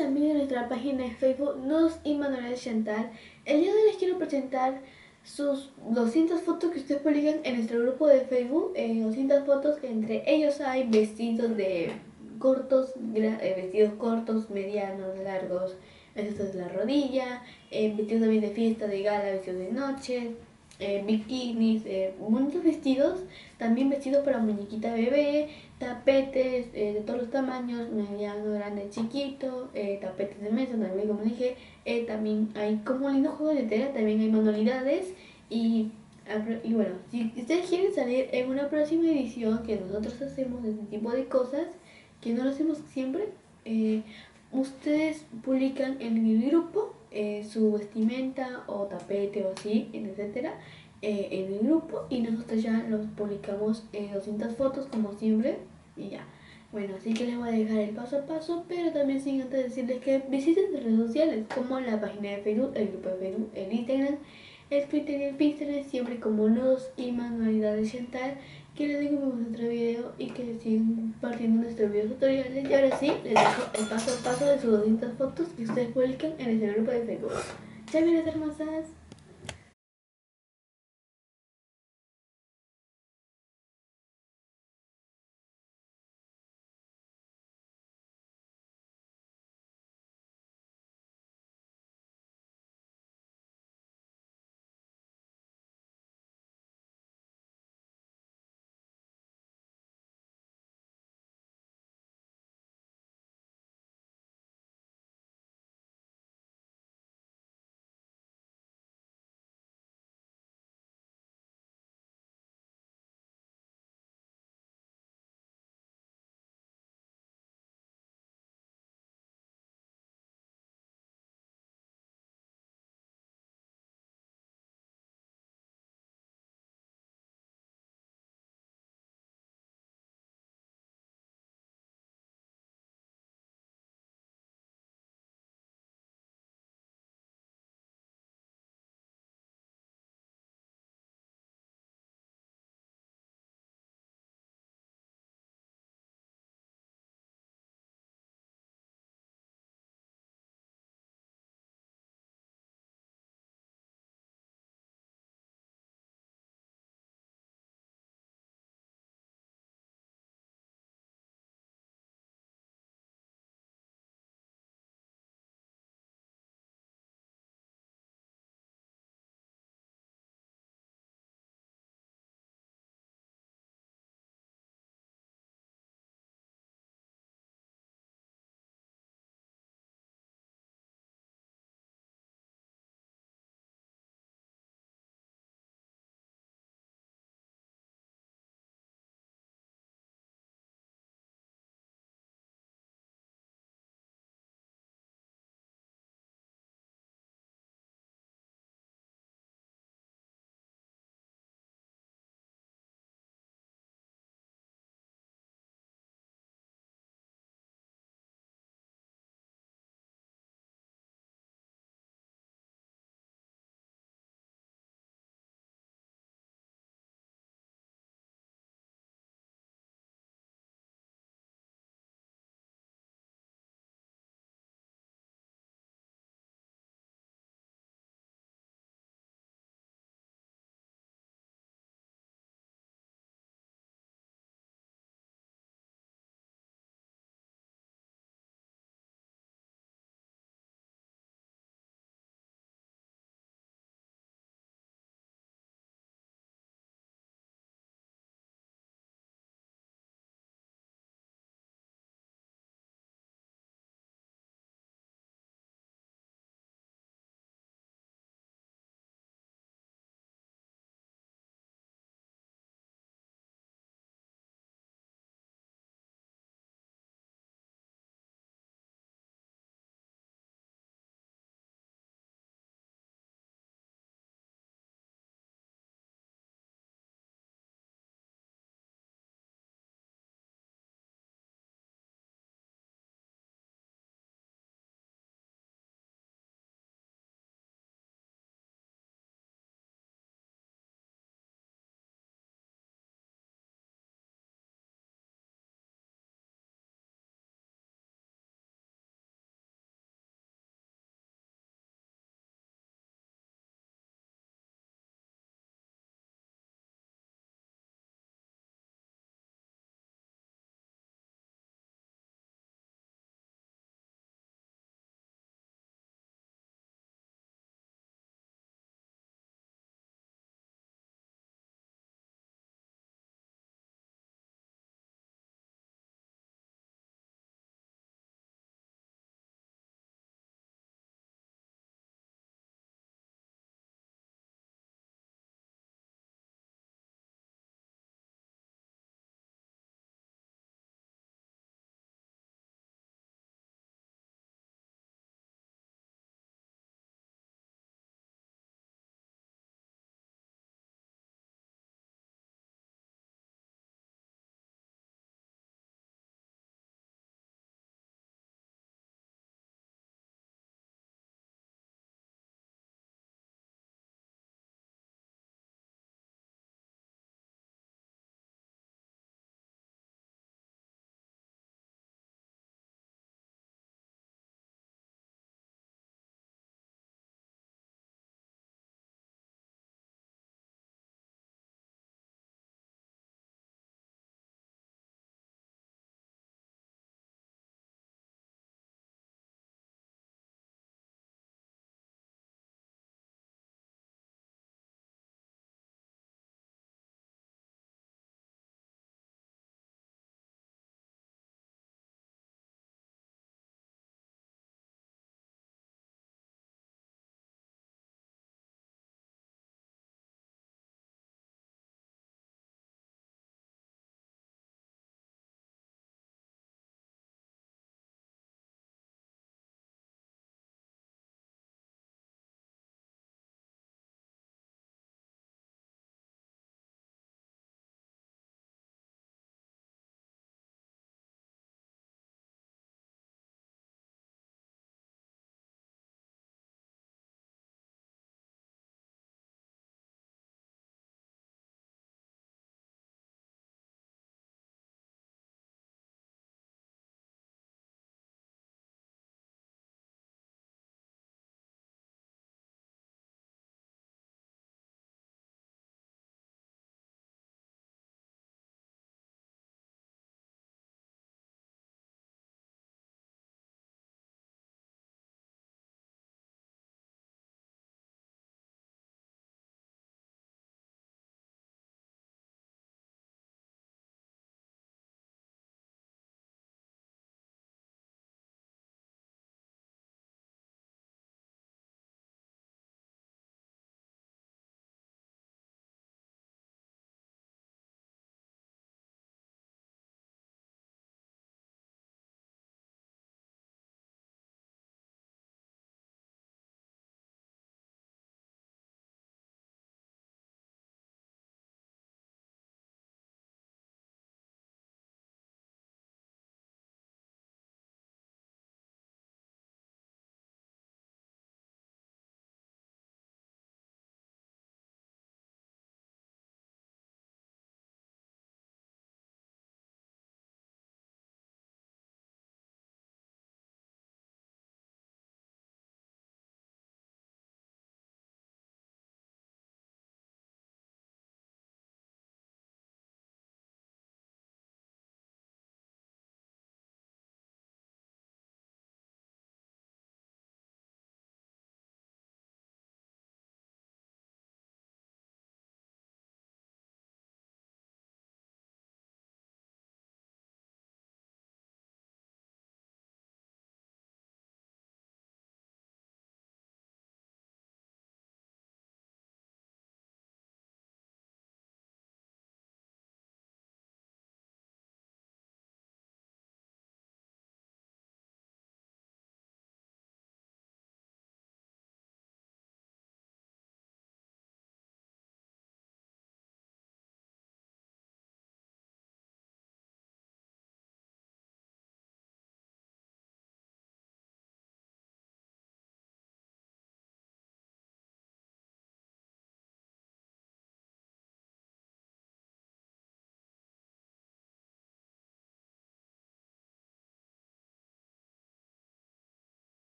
amigos de nuestra página de Facebook, Nudos y Manualidades Chantal. El día de hoy les quiero presentar sus 200 fotos que ustedes publican en nuestro grupo de Facebook. 200 fotos que entre ellos hay vestidos de cortos, vestidos cortos, medianos, largos, vestidos de la rodilla, vestidos también de fiesta, de gala, vestidos de noche, bikinis, muchos vestidos, también vestidos para muñequita bebé, tapetes de todos los tamaños, mediano, grande, chiquito, tapetes de mesa, también como dije, también hay como un lindo juego de tela, también hay manualidades y bueno, si ustedes quieren salir en una próxima edición que nosotros hacemos de este tipo de cosas, que no lo hacemos siempre, ustedes publican en el grupo su vestimenta o tapete o así, etcétera, en el grupo y nosotros ya los publicamos 200 fotos como siempre y ya. Bueno, así que les voy a dejar el paso a paso, pero también sin antes decirles que visiten las redes sociales como la página de Facebook, el grupo de Facebook, el Instagram, el Twitter y el Pinterest, siempre como Nudos y Manualidades Chantal. Que les digo que me gusta otro video y que sigan compartiendo nuestros videos tutoriales. Y ahora sí, les dejo el paso a paso de sus 200 fotos que ustedes publican en este grupo de Facebook. Chao, mis hermosas.